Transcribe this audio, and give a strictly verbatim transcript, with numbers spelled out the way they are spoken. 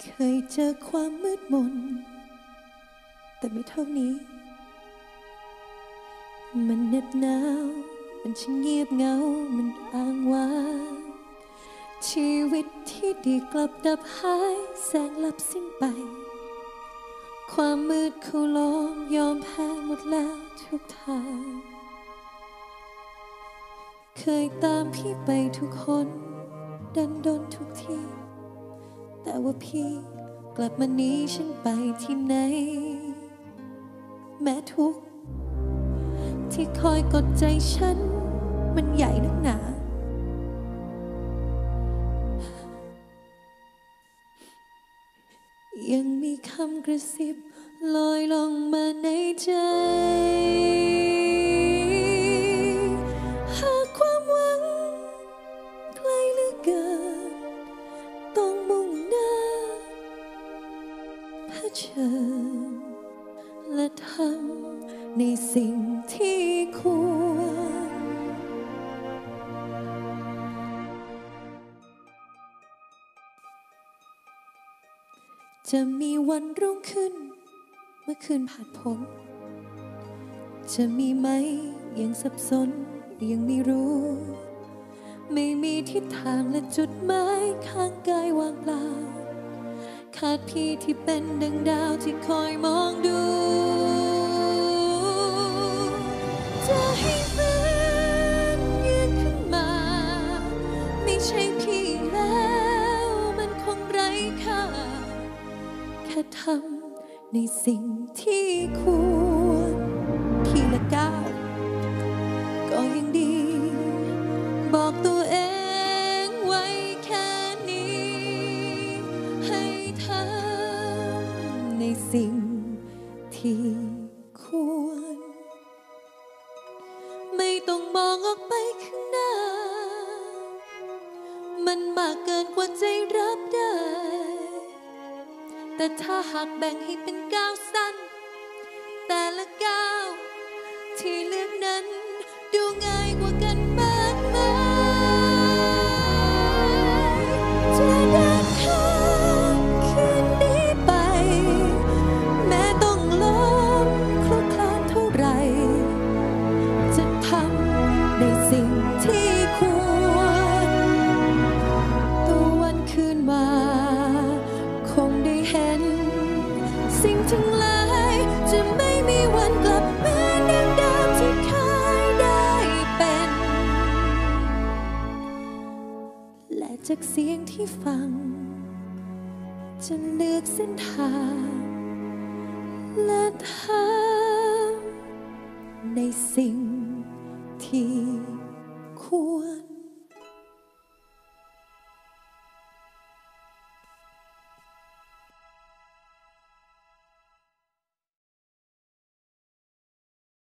เคยเจอความมืดมนแต่ไม่เท่านี้มันเหน็บหนาวมันช่างเงียบเหงามันอ้างว้างชีวิตที่ดีกลับดับหายแสงลับสิ้นไปความมืดเขาล้อมยอมแพ้หมดแล้วทุกทางเคยตามพี่ไปทุกคนดันดนทุกที่แต่ว่าพี่กลับมาหนีฉันไปที่ไหนแม้ทุกที่คอยกดใจฉันมันใหญ่นักหนายังมีคำกระซิบลอยลงมาในใจหากความหวังไกลเหลือเกินต้องมุ่งหน้าเผชิญและทำในสิ่งที่ควรจะมีวันรุ่งขึ้นเมื่อคืนผ่านพ้นจะมีไหมยังสับสนยังไม่รู้ไม่มีทิศทางและจุดหมายข้างกายว่างเปล่าขาดพี่ที่เป็นดังดาวที่คอยมองดูจะให้ฟื้นยืนขึ้นมาไม่ใช่พี่แล้วมันคงไร้ค่าแค่ทำในสิ่งที่ควรทีละก้าวก็ยังดีบอกตัวเองไว้แค่นี้ให้ทำในสิ่งที่ควรไม่ต้องมองออกไปข้างหน้ามันมากเกินกว่าใจรับได้แต่ถ้าหากแบ่งให้เป็นก้าวสั้นแต่ละก้าวที่เลือกนั้นดูง่ายกว่ากันมากมายจะเดินข้ามคืนนี้ไปแม้ต้องล้มคลุกคลานเท่าไรจะทำในสิ่งที่ควรตะวันคืนมาคงได้เห็นสิ่งทั้งหลายจะไม่มีวันกลับมาดังเดิมที่เคยได้เป็นและจากเสียงที่ฟังจะเลือกเส้นทางและทำในสิ่งที่ควร